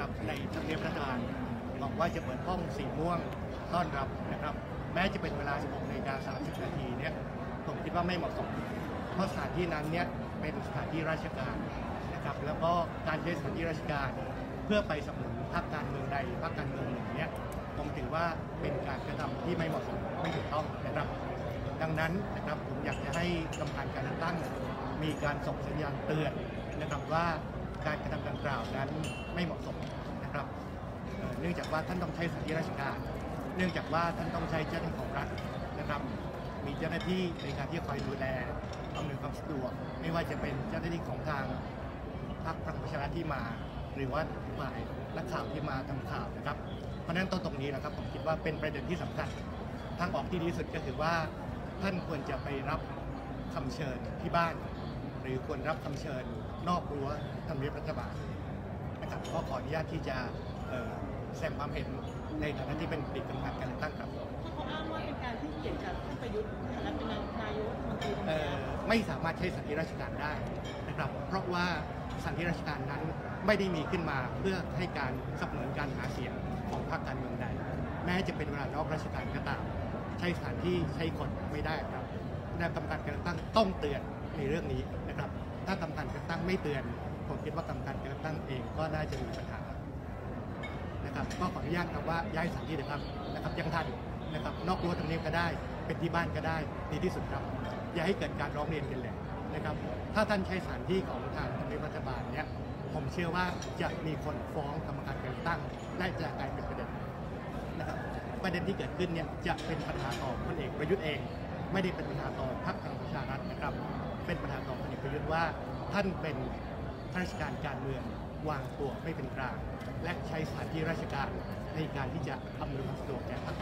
นะครับในทำเนียบรัฐบาลบอกว่าจะเปิดห้องสีม่วงต้อนรับนะครับแม้จะเป็นเวลา 16:30 นาทีเนี่ยผมคิดว่าไม่เหมาะสมเพราะสถานที่นั้นเนี่ยเป็นสถานที่ราชการนะครับแล้วก็การใช้สถานที่ราชการเพื่อไปสนับสนุนพรรคการเมืองใดพรรคการเมืองหนึ่งเนี่ยผมถือว่าเป็นการกระทำที่ไม่เหมาะสมไม่ถูกต้องนะครับดังนั้นนะครับผมอยากจะให้กรรมการการเลือกตั้งมีการส่งสัญญาณเตือนนะครับว่าการกระทำดังกล่าวนั้นไม่เหมาะสมนะครับเนื่องจากว่าท่านต้องใช้สถานที่ราชการเนื่องจากว่าท่านต้องใช้เจ้าหน้าที่ของรัฐนะครับมีเจ้าหน้าที่ในการที่คอยดูแลอำนวยความสะดวกไม่ว่าจะเป็นเจ้าหน้าที่ของทางพรรคพลังประชารัฐที่มาหรือว่าฝ่ายนักข่าวที่มาทำข่าวนะครับเพราะฉะนั้นตรงนี้นะครับผมคิดว่าเป็นประเด็นที่สำคัญทางออกที่ดีที่สุดก็คือว่าท่านควรจะไปรับคำเชิญที่บ้านหรือควรรับคำเชิญนอกรั้วทำเนียบรัฐบาลนะครับก็ขออนุญาตที่จะแสดงความเห็นในฐานะที่เป็นอดีตกรรมการการเลือกตั้งครับเขาอ้างว่าเป็นการที่เกี่ยวกับท่านประยุทธ์และเป็นนายกรัฐมนตรีไม่สามารถใช้สถานที่ราชการได้นะครับเพราะว่าสถานที่ราชการนั้นไม่ได้มีขึ้นมาเพื่อให้การสนับสนุนการหาเสียงของพรรคการเมืองใดแม้จะเป็นเวลานอกราชการก็ตามใช้สถานที่ใช้คนไม่ได้ครับคณะกรรมการการเลือกตั้งต้องเตือนในเรื่องนี้นะครับถ้ากรรมการการเลือกตั้งไม่เตือนผมคิดว่ากรรมการการเลือกตั้งเองก็น่าจะมีปัญหานะครับก็ขออนุญาตครับว่าย้ายสถานที่นะครับยังทันนะครับนอกรั้วทำเนียบก็ได้เป็นที่บ้านก็ได้ดีที่สุดครับอย่าให้เกิดการร้องเรียนกันเลยนะครับถ้าท่านใช้สถานที่ของทางทำเนียบรัฐบาลเนี่ยผมเชื่อว่าจะมีคนฟ้องกรรมการการเลือกตั้งและจะกลายเป็นประเด็นนะครับประเด็นที่เกิดขึ้นเนี่ยจะเป็นปัญหาต่อพลเอกประยุทธ์เองไม่ได้เป็นปัญหาต่อพรรคพลังประชารัฐนะครับเป็นปัญหาต่อพลเอกประยุทธ์ว่าท่านเป็นข้าราชการการเมืองวางตัวไม่เป็นกลางและใช้สถานที่ราชการในการที่จะอำนวยความสะดวกแก่พรรค